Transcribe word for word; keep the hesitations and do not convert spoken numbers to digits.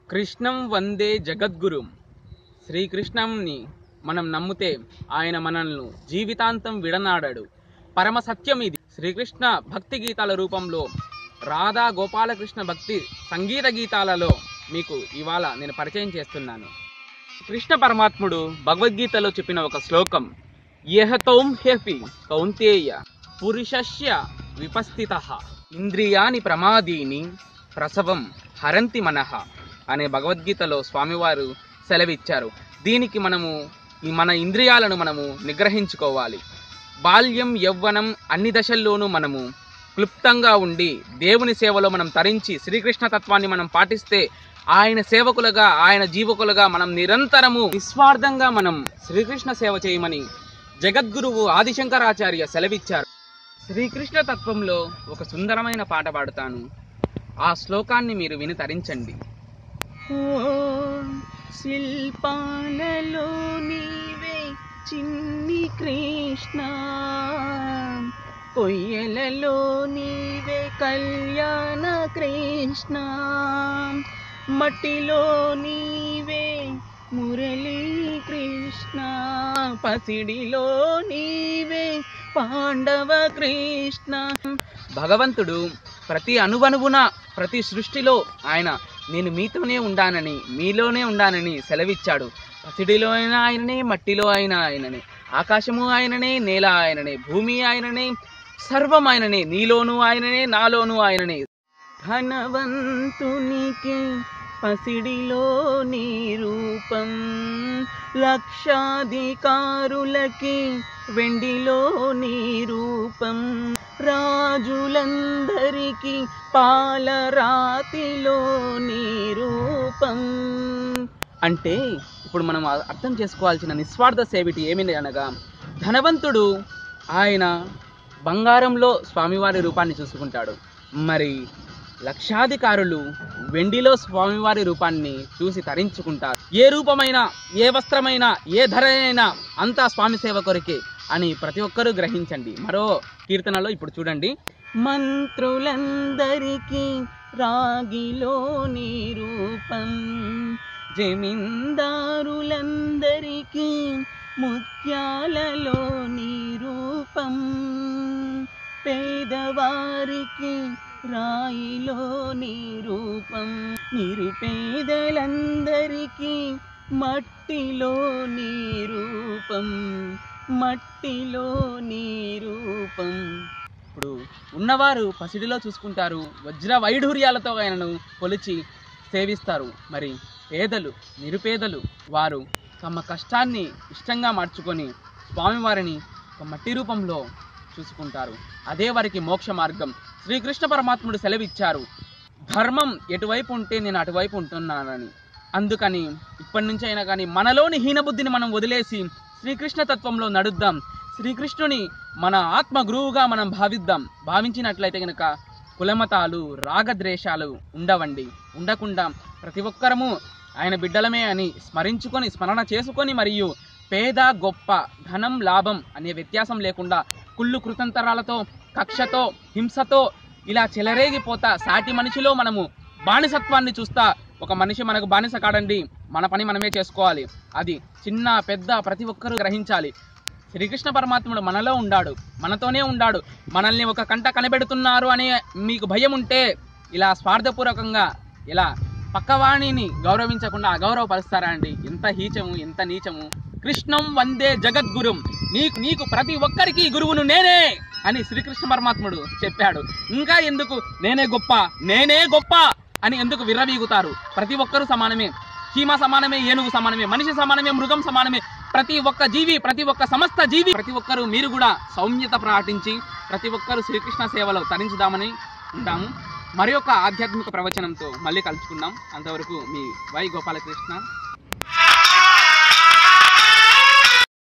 కృష్ణం వందే జగద్గురుం. శ్రీకృష్ణంని మనం నమ్మితే ఆయన మనల్ని జీవితాంతం విడనాడాడు. పరమ సత్యం ఇది. శ్రీకృష్ణ భక్తి గీతాల రూపంలో రాధా గోపాలకృష్ణ భక్తి సంగీత గీతాలలో మీకు ఇవాళ నేను పరిచయం చేస్తున్నాను. కృష్ణ పరమాత్ముడు భగవద్గీతలో చెప్పిన ఒక శ్లోకం, యహతోం హ్యపి కౌంతేయ పురుషస్య విపస్థితః ఇంద్రియాని ప్రమాదీని ప్రసవం హరంతి మనః అనే భగవద్గీతలో స్వామివారు సెలవిచ్చారు. దీనికి మనము మన ఇంద్రియాలను మనము నిగ్రహించుకోవాలి. బాల్యం యవ్వనం అన్ని దశల్లోనూ మనము క్లుప్తంగా ఉండి దేవుని సేవలో మనం తరించి శ్రీకృష్ణ తత్వాన్ని మనం పాటిస్తే ఆయన సేవకులుగా ఆయన జీవకులుగా మనం నిరంతరము నిస్వార్థంగా మనం శ్రీకృష్ణ సేవ చేయమని జగద్గురువు ఆదిశంకరాచార్య సెలవిచ్చారు. శ్రీకృష్ణ తత్వంలో ఒక సుందరమైన పాట పాడుతాను. ఆ శ్లోకాన్ని మీరు విని తరించండి. శిల్పాలలో నీవే చిన్ని కృష్ణ, కొయ్యలలో నీవే కళ్యాణ కృష్ణ, మట్టిలో నీవే మురళీ కృష్ణ, పసిడిలో నీవే పాండవ కృష్ణ. భగవంతుడు ప్రతి అణువణువున ప్రతి సృష్టిలో ఆయన నేను మీతోనే ఉండానని మీలోనే ఉండానని సెలవిచ్చాడు. పసిడిలో అయినా ఆయననే, మట్టిలో అయినా ఆయననే, ఆకాశము ఆయననే, నేల ఆయననే, భూమి ఆయననే, సర్వం ఆయననే, నీలోనూ ఆయననే, నాలోనూ ఆయననే. ధనవంతునికి పసిడిలో నీ రూపం, లక్షాధికారులకి వెండిలో నీ రూపం, రాజులందరికీ పాలరాతిలో నీ రూపం. అంటే ఇప్పుడు మనం అర్థం చేసుకోవాల్సిన నిస్వార్థ సేవిటి ఏమిటి అనగా, ధనవంతుడు ఆయన బంగారంలో స్వామివారి రూపాన్ని చూసుకుంటాడు. మరి లక్షాధికారులు వెండిలో స్వామివారి రూపాన్ని చూసి తరించుకుంటారు. ఏ రూపమైనా, ఏ వస్త్రమైనా, ఏ ధర అయినా అంతా స్వామి సేవ కొరికే అని ప్రతి ఒక్కరూ గ్రహించండి. మరో కీర్తనలో ఇప్పుడు చూడండి. మంత్రులందరికీ రాగిలో నీ రూపం, జమీందారులందరికీ ముత్యాలలో నీ రూపం, పేదవారికి రాయిలో నీ రూపం, నిరుపేదలందరికీ మట్టిలో నీ రూపం, మట్టిలో నీ రూపం. ఇప్పుడు ఉన్నవారు పసిడిలో చూసుకుంటారు, వజ్ర వైఢూర్యాలతో ఆయనను కొలిచి సేవిస్తారు. మరి పేదలు నిరుపేదలు వారు తమ కష్టాన్ని ఇష్టంగా మార్చుకొని స్వామివారిని ఒక మట్టి రూపంలో చూసుకుంటారు. అదే వారికి మోక్ష మార్గం. శ్రీకృష్ణ పరమాత్ముడు సెలవిచ్చారు, ధర్మం ఎటువైపు ఉంటే నేను అటువైపు ఉంటున్నానని. అందుకని ఇప్పటి నుంచి అయినా కానీ మనలోని హీనబుద్ధిని మనం వదిలేసి శ్రీకృష్ణ తత్వంలో నడుద్దాం. శ్రీకృష్ణుని మన ఆత్మ గురువుగా మనం భావిద్దాం. భావించినట్లయితే కనుక కులమతాలు రాగద్వేషాలు ఉండవండి. ఉండకుండా ప్రతి ఒక్కరము ఆయన బిడ్డలమే అని స్మరించుకొని స్మరణ చేసుకొని, మరియు పేద గొప్ప ధనం లాభం అనే వ్యత్యాసం లేకుండా కుళ్ళు కృతంతరాలతో కక్షతో హింసతో ఇలా చెలరేగిపోతా సాటి మనిషిలో మనము బానిసత్వాన్ని చూస్తా ఒక మనిషి మనకు బానిస కాడండి, మన పని మనమే చేసుకోవాలి. అది చిన్న పెద్ద ప్రతి ఒక్కరూ గ్రహించాలి. శ్రీకృష్ణ పరమాత్ముడు మనలో ఉండాడు, మనతోనే ఉండాడు. మనల్ని ఒక కంట కనిపెడుతున్నారు అనే మీకు భయం ఉంటే ఇలా స్వార్థపూర్వకంగా ఇలా పక్కవాణిని గౌరవించకుండా అగౌరవపరుస్తారా అండి? ఎంత హీచము, ఎంత నీచము. కృష్ణం వందే జగద్గురుం, నీకు నీకు ప్రతి ఒక్కరికి గురువును నేనే అని శ్రీకృష్ణ పరమాత్ముడు చెప్పాడు. ఇంకా ఎందుకు నేనే గొప్ప నేనే గొప్ప అని ఎందుకు విర్రవీగుతారు? ప్రతి ఒక్కరూ సమానమే. చీమ సమానమే, ఏనుగు సమానమే, మనిషి సమానమే, మృగం సమానమే. ప్రతి ఒక్క జీవి, ప్రతి ఒక్క సమస్త జీవి, ప్రతి ఒక్కరూ మీరు కూడా సౌమ్యత పాటించి ప్రతి ఒక్కరూ శ్రీకృష్ణ సేవలో తరించుదామని ఉంటాము. మరి ఒక ఆధ్యాత్మిక ప్రవచనంతో మళ్ళీ కలుసుకుందాం. అంతవరకు మీ వై గోపాలకృష్ణ.